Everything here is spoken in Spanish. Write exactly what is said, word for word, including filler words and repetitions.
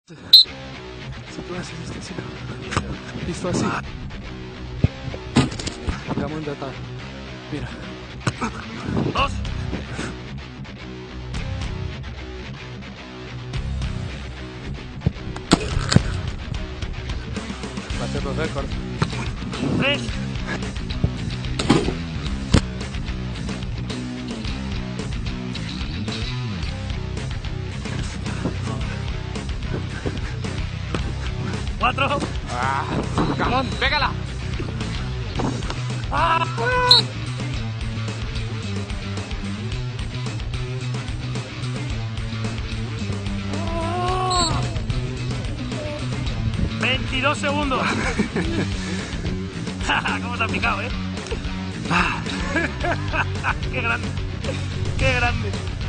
Si tú haces esto así, listo así. Vamos a tratar. Mira. Dos. Bater los récords. Tres. Cuatro. ¡Ah! ¡Calón! ¡Pégala! ¡Ah! veintidós segundos. ¿Cómo te has picado, eh? ¡Qué grande! ¡Qué grande!